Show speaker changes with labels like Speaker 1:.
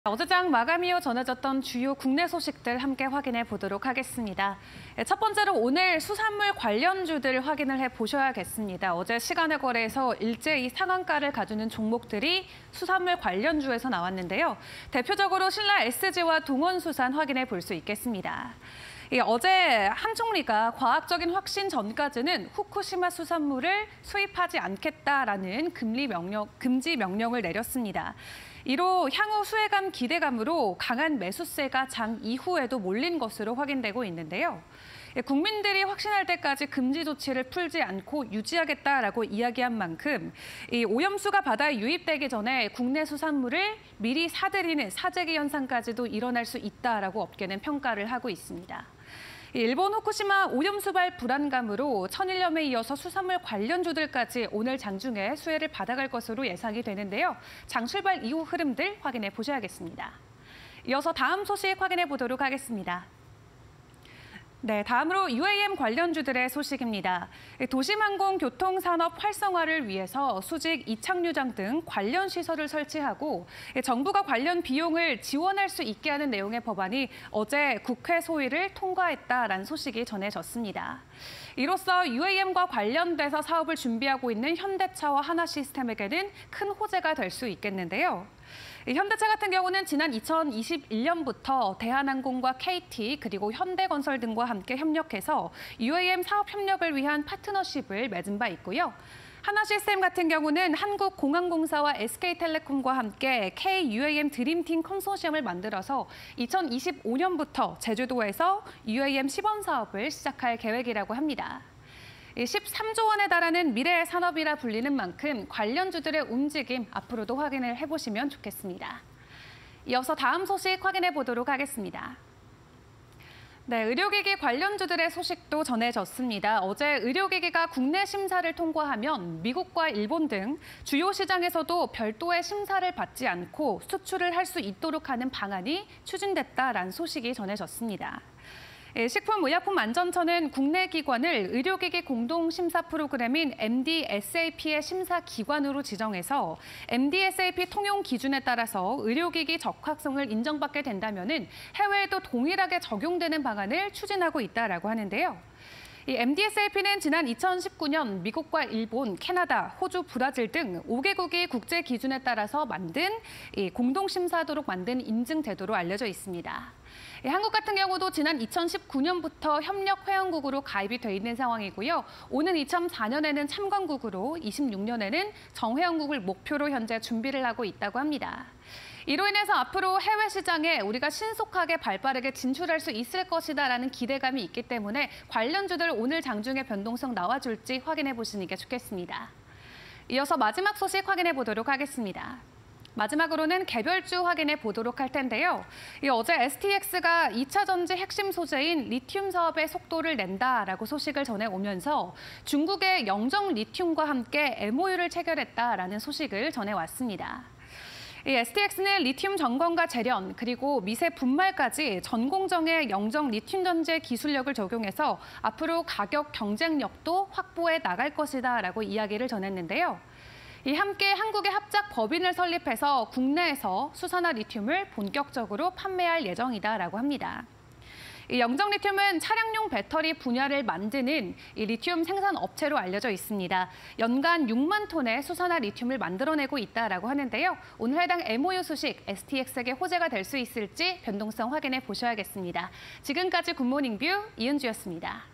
Speaker 1: 어제장 마감 이후 전해졌던 주요 국내 소식들 함께 확인해 보도록 하겠습니다. 첫 번째로 오늘 수산물 관련주들 확인을 해보셔야겠습니다. 어제 시간의 거래에서 일제히 상한가를 가주는 종목들이 수산물 관련주에서 나왔는데요. 대표적으로 신라 SG와 동원수산 확인해 볼 수 있겠습니다. 어제 한 총리가 과학적인 확신 전까지는 후쿠시마 수산물을 수입하지 않겠다라는 금지 명령을 내렸습니다. 이로 향후 수혜감 기대감으로 강한 매수세가 장 이후에도 몰린 것으로 확인되고 있는데요. 국민들이 확신할 때까지 금지 조치를 풀지 않고 유지하겠다라고 이야기한 만큼 이 오염수가 바다에 유입되기 전에 국내 수산물을 미리 사들이는 사재기 현상까지도 일어날 수 있다라고 업계는 평가를 하고 있습니다. 일본 후쿠시마 오염수발 불안감으로 천일염에 이어서 수산물 관련주들까지 오늘 장중에 수혜를 받아갈 것으로 예상이 되는데요. 장 출발 이후 흐름들 확인해 보셔야겠습니다. 이어서 다음 소식 확인해 보도록 하겠습니다. 네, 다음으로 UAM 관련주들의 소식입니다. 도심항공 교통산업 활성화를 위해서 수직 이착유장 등 관련 시설을 설치하고 정부가 관련 비용을 지원할 수 있게 하는 내용의 법안이 어제 국회 소위를 통과했다라는 소식이 전해졌습니다. 이로써 UAM과 관련돼서 사업을 준비하고 있는 현대차와 하나시스템에게는 큰 호재가 될 수 있겠는데요. 현대차 같은 경우는 지난 2021년부터 대한항공과 KT 그리고 현대건설 등과 함께 협력해서 UAM 사업 협력을 위한 파트너십을 맺은 바 있고요. 하나시스템 같은 경우는 한국공항공사와 SK텔레콤과 함께 K-UAM 드림팀 컨소시엄을 만들어서 2025년부터 제주도에서 UAM 시범 사업을 시작할 계획이라고 합니다. 13조 원에 달하는 미래의 산업이라 불리는 만큼 관련주들의 움직임 앞으로도 확인을 해보시면 좋겠습니다. 이어서 다음 소식 확인해 보도록 하겠습니다. 네, 의료기기 관련주들의 소식도 전해졌습니다. 어제 의료기기가 국내 심사를 통과하면 미국과 일본 등 주요 시장에서도 별도의 심사를 받지 않고 수출을 할 수 있도록 하는 방안이 추진됐다라는 소식이 전해졌습니다. 식품의약품안전처는 국내 기관을 의료기기 공동심사 프로그램인 MDSAP의 심사 기관으로 지정해서 MDSAP 통용 기준에 따라서 의료기기 적합성을 인정받게 된다면 해외에도 동일하게 적용되는 방안을 추진하고 있다라고 하는데요. 이 MDSAP는 지난 2019년 미국과 일본, 캐나다, 호주, 브라질 등 5개국이 국제 기준에 따라서 만든 공동심사하도록 만든 인증 제도로 알려져 있습니다. 한국 같은 경우도 지난 2019년부터 협력 회원국으로 가입이 돼 있는 상황이고요. 오는 2004년에는 참관국으로 26년에는 정회원국을 목표로 현재 준비를 하고 있다고 합니다. 이로 인해서 앞으로 해외 시장에 우리가 신속하게 발빠르게 진출할 수 있을 것이다라는 기대감이 있기 때문에 관련주들 오늘 장중에 변동성 나와줄지 확인해 보시는 게 좋겠습니다. 이어서 마지막 소식 확인해 보도록 하겠습니다. 마지막으로는 개별주 확인해 보도록 할 텐데요. 어제 STX가 2차 전지 핵심 소재인 리튬 사업에 속도를 낸다라고 소식을 전해오면서 중국의 영정 리튬과 함께 MOU를 체결했다라는 소식을 전해왔습니다. STX는 리튬 점검과 재련, 그리고 미세 분말까지 전 공정의 영정 리튬 전지의 기술력을 적용해서 앞으로 가격 경쟁력도 확보해 나갈 것이다라고 이야기를 전했는데요. 함께 한국의 합작 법인을 설립해서 국내에서 수산화 리튬을 본격적으로 판매할 예정이다라고 합니다. 영정 리튬은 차량용 배터리 분야를 만드는 리튬 생산 업체로 알려져 있습니다. 연간 6만 톤의 수산화 리튬을 만들어내고 있다라고 하는데요. 오늘 해당 MOU 소식 STX에게 호재가 될 수 있을지 변동성 확인해 보셔야겠습니다. 지금까지 굿모닝 뷰 이은주였습니다.